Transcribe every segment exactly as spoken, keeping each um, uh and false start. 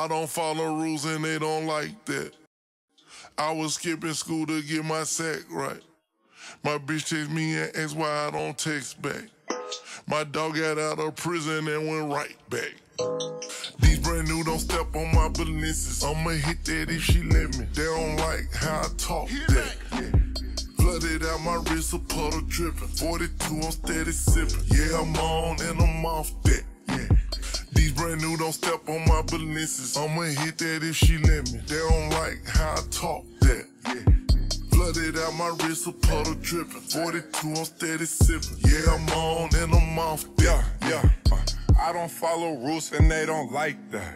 I don't follow rules and they don't like that. I was skipping school to get my sack right. My bitch text me and asked why I don't text back. My dog got out of prison and went right back. These brand new don't step on my Balenciagas. I'ma hit that if she let me. They don't like how I talk that. Flooded out my wrist, a puddle dripping. forty-two, I'm steady sipping. Yeah, I'm on and I'm off that. Yeah. These brand new don't step on my Balenciagas. I'ma hit that if she let me. They don't like how I talk that. Yeah. Flooded out my wrist, a puddle dripping. forty-two, I'm steady sipping. Yeah, I'm on and I'm off that. Yeah, yeah. Uh, I don't follow rules and they don't like that.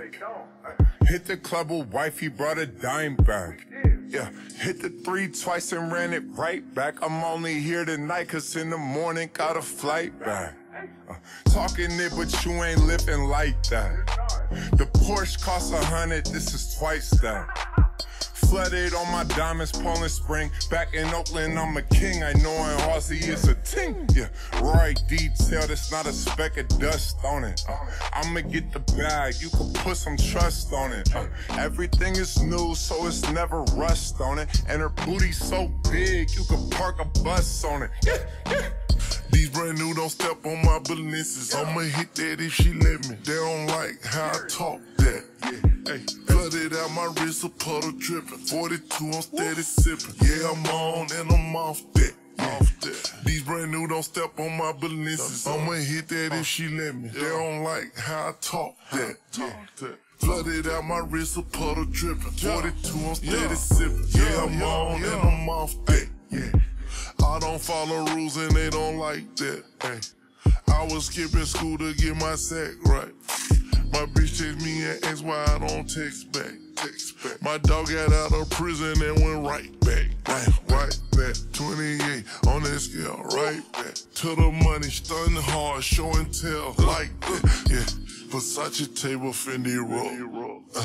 Hit the club with wife, he brought a dime back. Yeah, hit the three twice and ran it right back. I'm only here tonight cause in the morning got a flight back. Uh, talking it, but you ain't living like that. The Porsche costs a hundred, this is twice that. Flooded on my diamonds, Poland Spring. Back in Oakland, I'm a king. I know in Aussie it's a ting. Yeah, right detail, that's not a speck of dust on it. Uh, I'ma get the bag, you can put some trust on it. Uh, everything is new, so it's never rust on it. And her booty's so big, you can park a bus on it. Yeah, yeah. These brand new don't step on my Balenciagas. I'ma hit that if she let me. They don't like how I talk that. Yeah. Hey, flooded out my wrist, a puddle dripping. forty-two, I'm steady sipping. Yeah, I'm on and I'm off that. Off that. These brand new don't step on my Balenciagas. I'ma hit that if she let me. They don't like how I talk that. Yeah. Flooded out my wrist, a puddle dripping. forty-two, I'm steady sipping. Yeah, I'm on and I'm off that. Yeah. I don't follow rules and they don't like that. Ay. I was skipping school to get my sack right. My bitch text me and asked why I don't text back. Text back. My dog got out of prison and went right back. Right, right back. twenty-eight on that scale, right back. To the money, stunning hard, show and tell like that. Yeah, Versace table, Fendi roll. Uh.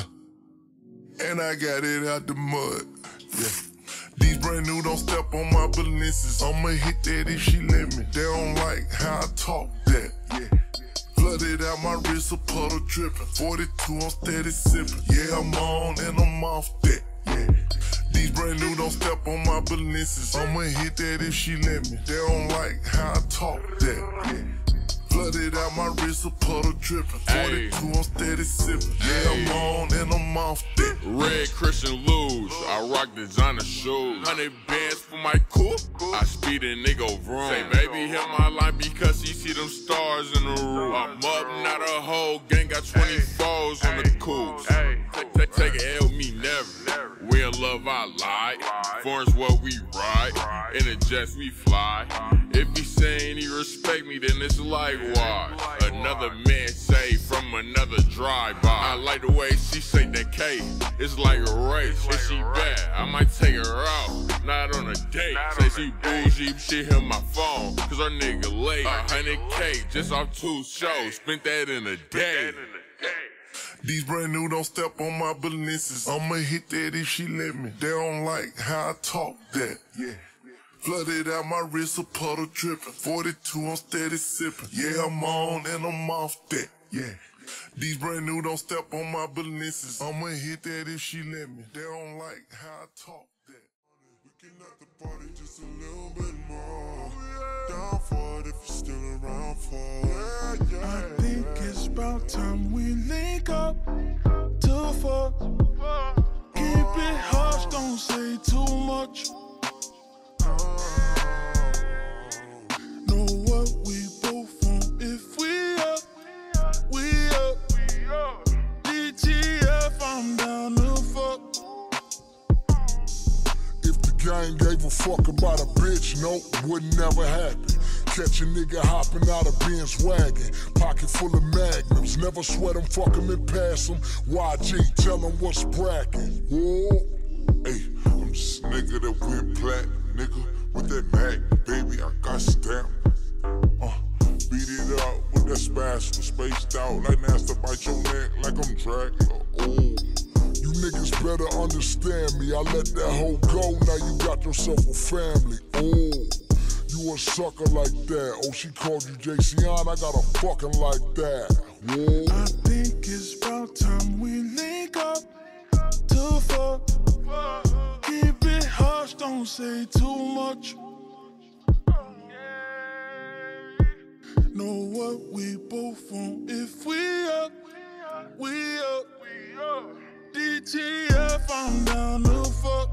And I got it out the mud. Yeah. These brand new don't step on my Balenciagas. I'ma hit that if she let me. They don't like how I talk that. Yeah. Flooded out my wrist, a puddle dripping. forty-two, I'm steady sipping. Yeah, I'm on and I'm off that. Yeah. These brand new don't step on my Balenciagas. I'ma hit that if she let me. They don't like how I talk that. Yeah. Flooded out my wrist, a puddle dripping. forty-two, I'm steady sipping. Yeah, I'm on and I'm off that. Red Christian Luge, I rock designer shoes. Hundred bands for my coupe, I speed a nigga vroom. Say baby hit my line because he see them stars in the roof. I'm up, not a whole gang, got twenty-fours on the coops. Take, take a L, me never. We in love, I lie. Foreign's what we ride, in the jets we fly. If he saying he respect me, then it's likewise. Another man say from another drive-by. I like the way she say that K, it's like a race. If she bad, I might take her out, not on a date. Say she bougie, she hit my phone, cause her nigga late. A hundred K just off two shows, spent that in a day. These brand new don't step on my Balenciagas. I'ma hit that if she let me. They don't like how I talk that. Yeah. Flooded out my wrist, a puddle dripping. forty-two, I'm steady sipping. Yeah, I'm on and I'm off that. Yeah. These brand new don't step on my Balenciagas. I'ma hit that if she let me. They don't like how I talk that. We can knock the party just a little bit more. Down for it if you're still around for it. Yeah, yeah. I think it's about time we link up to fuck. Keep it hush, don't say too much. Know what we both want. If we up, we up. D T F, I'm down to fuck. If the gang gave a fuck about a bitch, nope, would never happen. Catch a nigga hopping out of Benz wagon, pocket full of magnums. Never sweat him, fuck him and pass him. Y G, tell him what's brackin'. Whoa, hey, I'm just a nigga that went platinum, nigga. With that Mac, baby, I got stamped. Uh, beat it out with that spatula, spaced out like Nasty, bite your neck like I'm Dracula. Oh, you niggas better understand me. I let that hoe go, now you got yourself a family. Oh, you a sucker like that. Oh, she called you J C on, I got a fucking like that. Whoa. I think it's about time we link up. say too much. Know what we both want. If we up, we up. D T F, I'm down to fuck.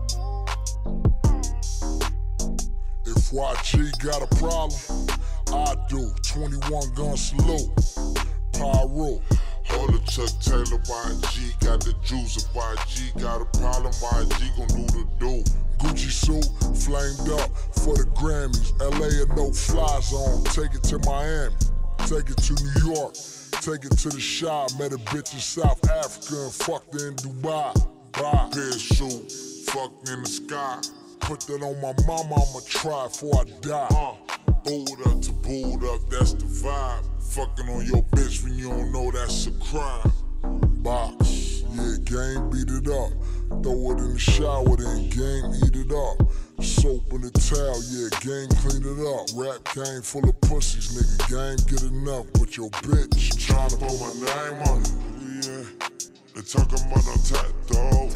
If Y G got a problem, I do. twenty-one gun salute. Pyro. Hold it, Chuck Taylor, Y G got the juice. If Y G got a problem, Y G gon' do the do. Gucci suit, flamed up for the Grammys. L A a no fly zone. Take it to Miami, take it to New York, take it to the shop. Met a bitch in South Africa and fucked her in Dubai. Bye. Parachute, fucked in the sky. Put that on my mama, I'ma try before I die. Uh, booed up to booed up, that's the vibe. Fucking on your bitch when you don't know that's a crime. Box, yeah, game beat it up. Throw it in the shower, then game eat it up. Soap in the towel, yeah, game clean it up. Rap game full of pussies, nigga, game get enough. But your bitch tryna put my name on it, yeah. They talking about no tat dog.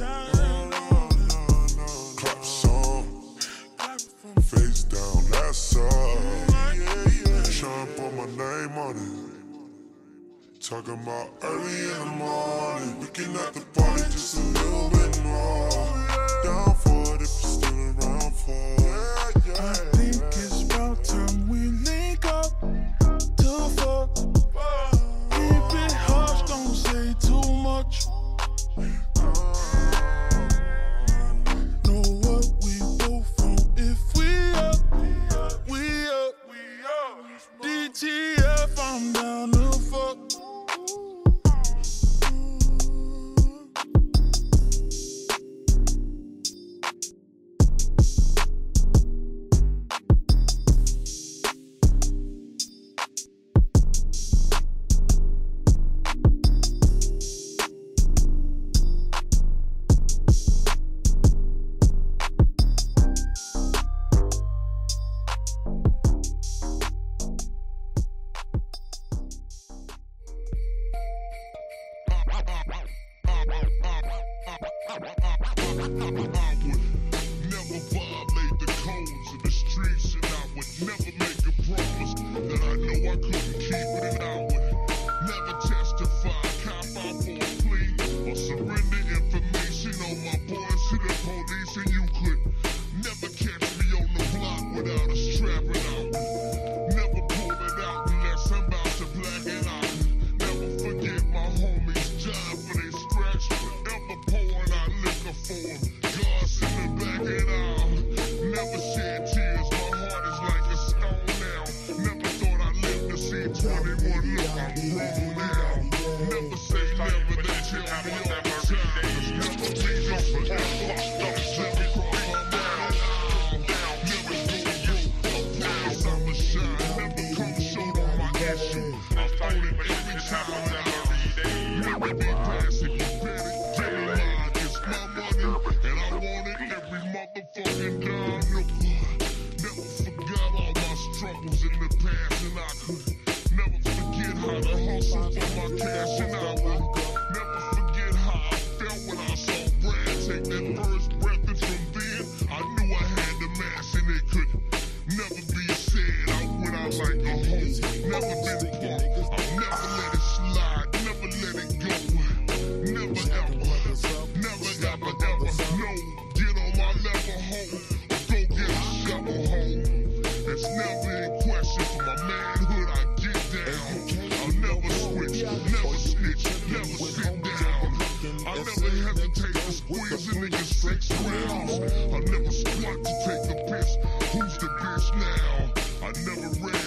Clap song, face down, that's all. Tryna put my name on it. Talking about early in the morning. We can at the party just a little bit more. Down for it if you're still around for it. I think it's about time we link up to fuck. Keep it hush, don't say too much. Know what we both want. If we up, we up. D T F, I'm down to fuck. Never violate the codes of the streets, and I would never make a promise that I know I couldn't keep it, and I would never testify, cop out for a plea, or surrender information on my boys to the police, and you could never catch me on the block without a strap, and I would never pull it out unless I'm about to black it out. Never forget my homies' job for they scratch, forever pouring out liquor for them. God's in the back and all. Never shed tears, my heart is like a stone now. Never thought I'd live to see twenty-one, look, I'm grown now. Never say never, they tell me all the time. Never be just forever, never cross my mind. Never go through, I promise I'ma shine. Never come short on my issue. I'm only every time I'm out. Never be passive, you better get in line. It's my money, and I want it every motherfucking dime. Look, never forgot all my struggles in the past, and I could never forget how to hustle for my cash, and I would never forget how I felt when I saw Brad take that first breath, and from then I knew I had the mask, and it could never be said. I went out like a hoe, never been punked. I'll never let it slide, never let it go. Never ever, never ever ever, no. Get on my level, hoe, or go get a shovel, hoe. It's never in question for my manhood, I get down. I'll never switch, never snitch, never sit down. I never hesitate to squeeze a nigga six rounds. I never squat to take a piss. Who's the bitch now? I never read